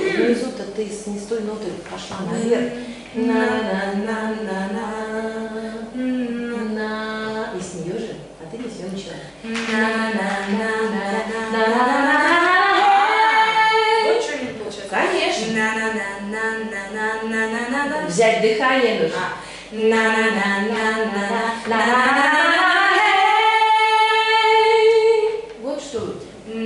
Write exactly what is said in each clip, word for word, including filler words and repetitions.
внизу-то ты с не с той ноты пошла наверх. На-на-на-на-на. На. И с нее же, а ты не с нее начала. Вот что не получается. Конечно. На-на-на-на-на-на-на-на-на. Взять дыхание нужно. Вот что у тебя.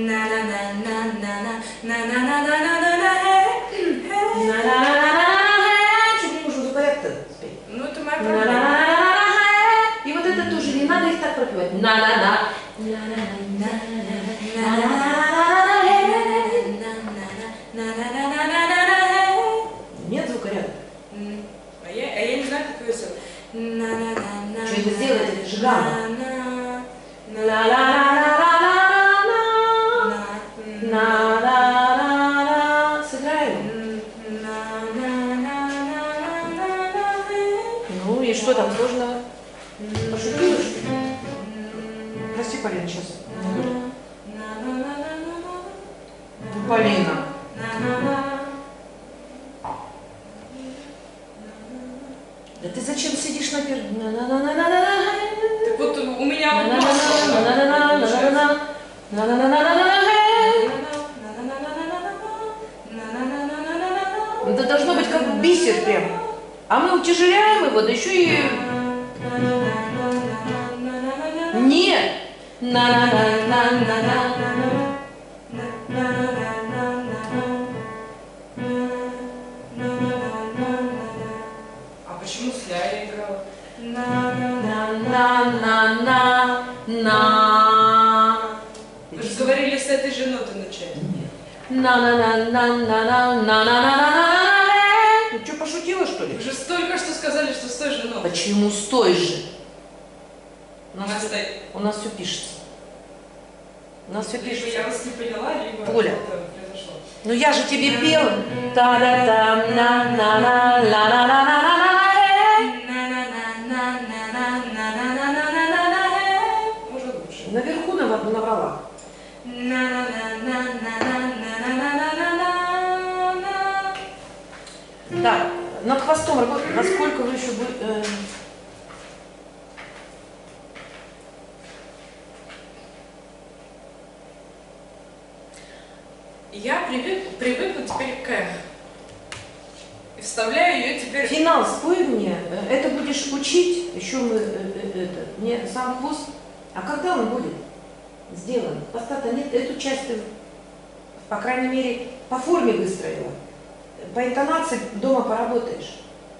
Чуть не нужно порядка спеть. Ну, это моя проблема. И вот это тоже, не надо их так пропевать. На-на-на. Нет звука рядом. А я, а я не знаю, как ее зовут. Что-нибудь сделать, это же гамма. Сыграем. Ну и что там сложного? Пошутила, что ли? Прости, Полина, сейчас. Полина. Да ты зачем сидишь на первом? Так вот у меня вот это должно быть как бисер прям. А мы утяжеляем его, да еще и... Нет! А почему с ля я играла? На-на-на-на-на. Вы же говорили с этой же ноты начать. На-на-на-на-на-на-на-на-на-на. Ну что, пошутила, что ли? Вы же только что сказали, что с той же ноты. Почему с той же? У нас, Она все, стоит. у нас все пишется. У нас все Либо пишется. я вас не поняла, либо Поля. что-то произошло. Ну я же тебе пела. Та-да-та, на-на-на-на-на-на-на-на-на. Уже лучше. Наверху нав- наврала. Так, над хвостом работать. Насколько вы еще будете... Э... Я привык, привыкла теперь к «эх». И вставляю ее теперь... Финал спой мне. Это будешь учить. Еще мы... э, э, это, не сам хвост. А когда он будет сделан? Хвоста-то нет. Эту часть ты, по крайней мере, по форме выстроила. По интонации дома поработаешь.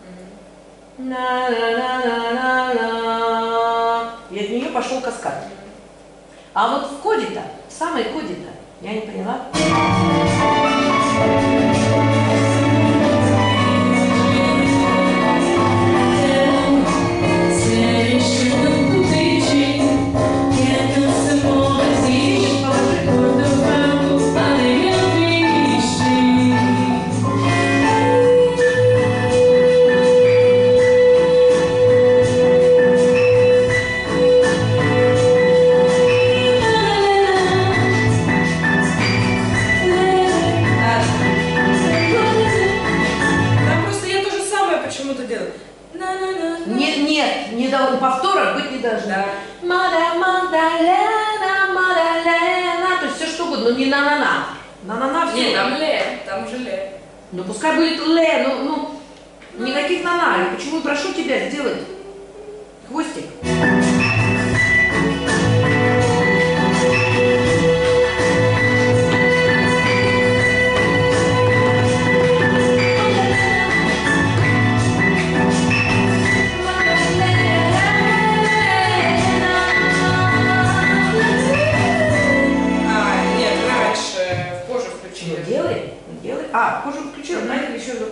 На-на-на-на-на-на. И от нее пошел каскад. А вот в коде-то, в самой коде-то, я не поняла. Нет, нет, не должен, повторов быть не должно. Да. Мада, Мадалена, Мадалена, то есть все что угодно, но не на-на-на. На-на-на все. Нет, там ле, там уже ле. Ну пускай будет ле, ну, ну никаких на-на. Почему прошу тебя сделать хвостик? Делай, делай. А, кожу включила, знаете, еще раз.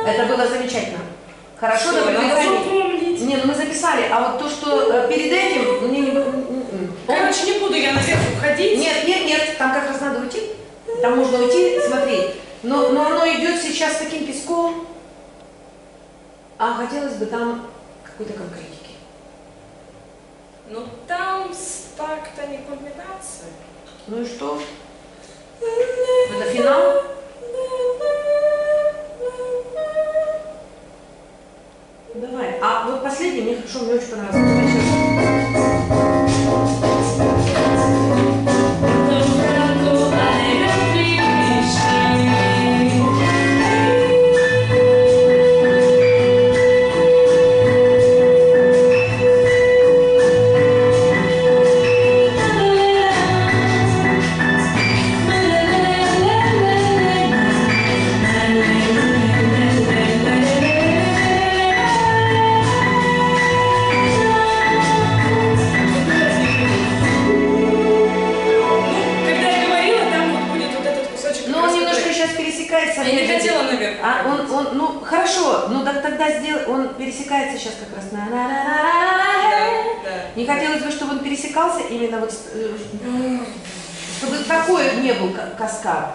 Это было замечательно. Хорошо, Всё, до надо продвижения. запомнить. Не, ну мы записали, а вот то, что э, перед этим, мне не... м-м. Короче, не буду я наверх уходить. Нет, нет, нет, там как раз надо уйти. Там можно уйти, смотри. Но, но оно идет сейчас таким песком. А хотелось бы там какой-то конкретики. Ну там с так-то не комбинация. Ну и что? Это финал? Давай. А вот последний мне хорошо, мне очень понравился. Давай еще. Когда я говорила, там вот будет вот этот кусочек. Ну, он немножко сейчас пересекается. Я не хотела наверх. А он, он, ну, хорошо, ну так тогда сделай, он пересекается сейчас как раз на на на на на Да, да. Не хотелось бы, чтобы он пересекался именно вот, с- э, чтобы такой не был ка- каскад.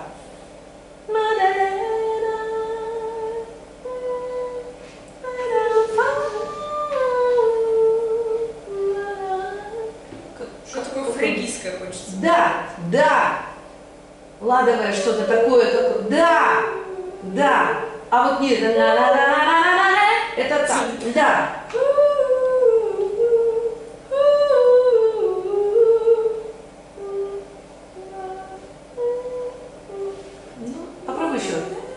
Что такое фригийское хочется? Да, да. Ладовое что-то такое, как... Да, да. А вот нет, это так, да. Ну, попробуй еще.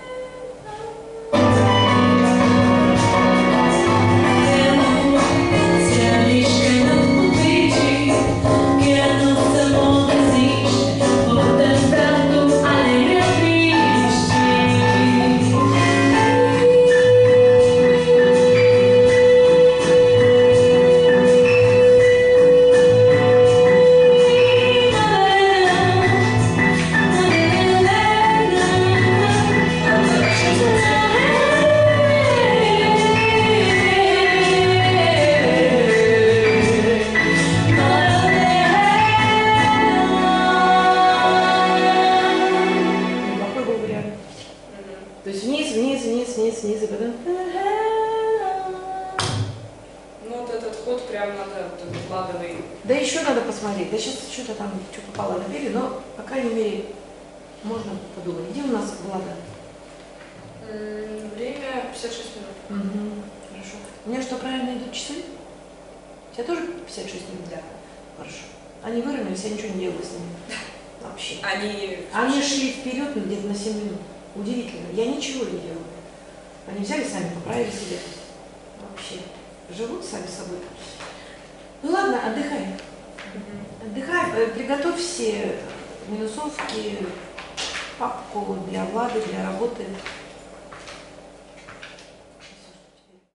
Неплохой был вариант. То есть вниз, вниз, вниз, вниз, вниз, и потом... Ну вот этот ход прям надо вот этот ладовый. Да еще надо посмотреть. Да сейчас что-то там, что попало напели, но, по крайней мере, можно подумать. Где у нас Влада? М, Время пятьдесят шесть минут. Угу. Хорошо. У меня что, правильно идут часы? У тебя тоже пятьдесят шесть минут? Да. Хорошо. Они выровнялись, я ничего не делала с ними. Вообще. Они... Они шли вперед ну, где-то на семь минут. Удивительно. Я ничего не делала. Они взяли сами, поправили себя. Вообще. Живут сами собой. Ну ладно, отдыхай. Мгм. Отдыхай, э, приготовь все минусовки, папку для Влады, для работы.